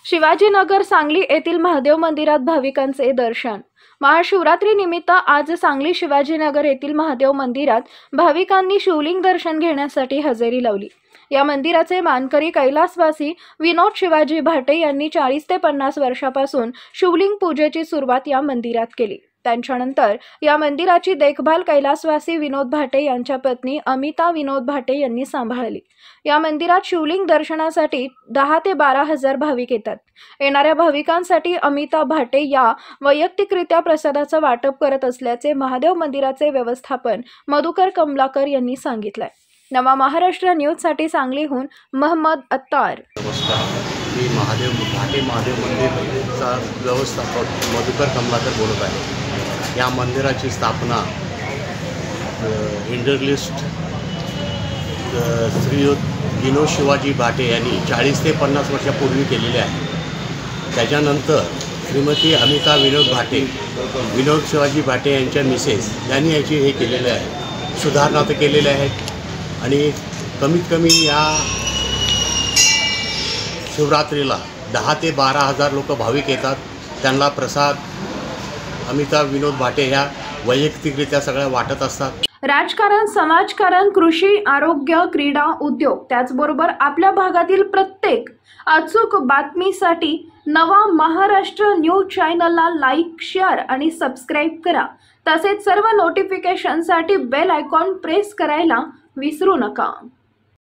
शिवाजीनगर सांगली येथील महादेव मंदिरात भाविकांचे दर्शन। महाशिवरात्री निमित्त आज सांगली शिवाजीनगर येथील महादेव मंदिरात भाविकांनी शिवलिंग दर्शन घेण्यासाठी हजेरी लावली। या मंदिराचे मानकरी कैलासवासी विनोद शिवाजी भाटे यांनी 40 ते 50 वर्षापासून शिवलिंग पूजेची सुरुवात या मंदिरात केली। त्यांच्यानंतर या मंदिराची देखभाल कैलासवासी विनोद भाटे यांच्या पत्नी अमिता विनोद भाटे यांनी सांभाळली। या मंदिरात शिवलिंग दर्शनासाठी 10 ते 12 हजार भाविक येतात। येणाऱ्या भाविकांसाठी अमिता भाटे या वैयक्तिकरित्या प्रसादाचं वाटप करत असल्याचे महादेव मंदिराचे व्यवस्थापन मधुकर कमलाकर यांनी सांगितले। नवा महाराष्ट्र न्यूज साठी सांगलीहून मोहम्मद अत्तार। मी महादेव मंदिरचा व्यवस्थापक मधुकर कमलाकर बोलत आहे। या मंदिराची स्थापना इंडरलिस्ट श्रीयुत विनोद शिवाजी भाटे यांनी 40 ते 50 वर्षापूर्वी केलेले आहे। त्याच्यानंतर श्रीमती अमिता विनोद शिवाजी भाटे यांच्या मिसेस यांनी याची हे केलेले आहे, सुधारणा तर केलेल्या आहेत आणि कमीत कमी या शिवरात्रीला 10 ते 12 हजार लोक भाविक येतात। त्यांना प्रसाद अमिता विनोद भाटे ह्या वैयक्तिकरित्या सगळ्या वाटत असतात। राजकारण, समाजकारण, कृषी, आरोग्य, क्रीडा, उद्योग त्याचबरोबर आपल्या भागातील प्रत्येक अचूक बातमीसाठी नवा महाराष्ट्र न्यूज चॅनलला लाईक, शेअर आणि सबस्क्राइब करा। तसेच सर्व नोटिफिकेशनसाठी बेल आयकॉन प्रेस करायला विसरू नका।